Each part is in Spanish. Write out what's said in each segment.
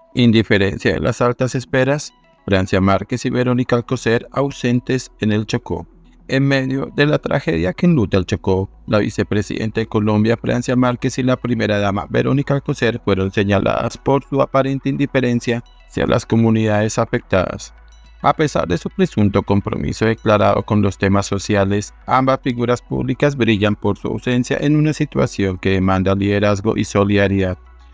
Indiferencia de las altas esferas, Francia Márquez y Verónica Alcocer ausentes en el Chocó. En medio de la tragedia que enluta el Chocó, la vicepresidenta de Colombia, Francia Márquez, y la primera dama, Verónica Alcocer, fueron señaladas por su aparente indiferencia hacia las comunidades afectadas. A pesar de su presunto compromiso declarado con los temas sociales, ambas figuras públicas brillan por su ausencia en una situación que demanda liderazgo y solidaridad.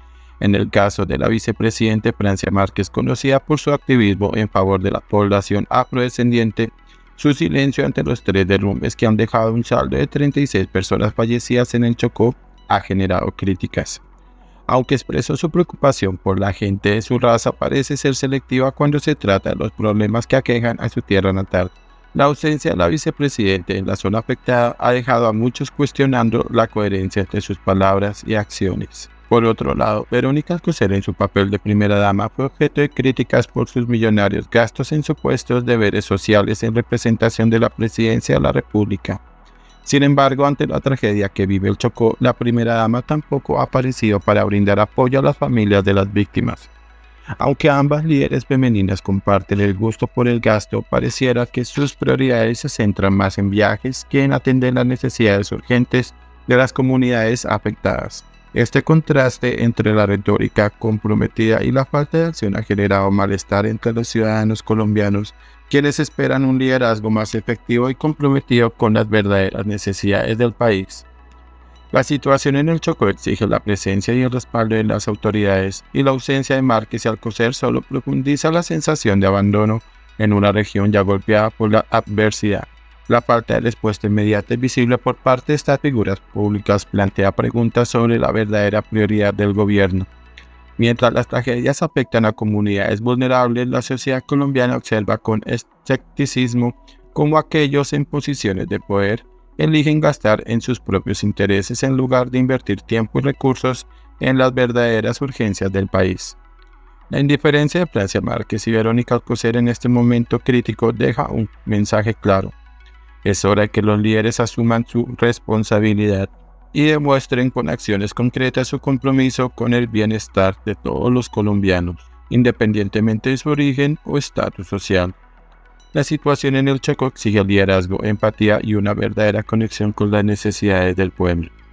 En el caso de la vicepresidenta Francia Márquez, conocida por su activismo en favor de la población afrodescendiente, su silencio ante los 3 derrumbes que han dejado un saldo de 36 personas fallecidas en el Chocó ha generado críticas. Aunque expresó su preocupación por la gente de su raza, parece ser selectiva cuando se trata de los problemas que aquejan a su tierra natal. La ausencia de la vicepresidenta en la zona afectada ha dejado a muchos cuestionando la coherencia entre sus palabras y acciones. Por otro lado, Verónica Alcocer, en su papel de primera dama, fue objeto de críticas por sus millonarios gastos en supuestos deberes sociales en representación de la presidencia de la República. Sin embargo, ante la tragedia que vive el Chocó, la primera dama tampoco ha aparecido para brindar apoyo a las familias de las víctimas. Aunque ambas líderes femeninas comparten el gusto por el gasto, pareciera que sus prioridades se centran más en viajes que en atender las necesidades urgentes de las comunidades afectadas. Este contraste entre la retórica comprometida y la falta de acción ha generado malestar entre los ciudadanos colombianos, quienes esperan un liderazgo más efectivo y comprometido con las verdaderas necesidades del país. La situación en el Chocó exige la presencia y el respaldo de las autoridades, y la ausencia de Márquez y Alcocer solo profundiza la sensación de abandono en una región ya golpeada por la adversidad. La falta de respuesta inmediata y visible por parte de estas figuras públicas plantea preguntas sobre la verdadera prioridad del gobierno. Mientras las tragedias afectan a comunidades vulnerables, la sociedad colombiana observa con escepticismo cómo aquellos en posiciones de poder eligen gastar en sus propios intereses en lugar de invertir tiempo y recursos en las verdaderas urgencias del país. La indiferencia de Francia Márquez y Verónica Alcocer en este momento crítico deja un mensaje claro. Es hora de que los líderes asuman su responsabilidad y demuestren con acciones concretas su compromiso con el bienestar de todos los colombianos, independientemente de su origen o estatus social. La situación en el Chocó exige liderazgo, empatía y una verdadera conexión con las necesidades del pueblo.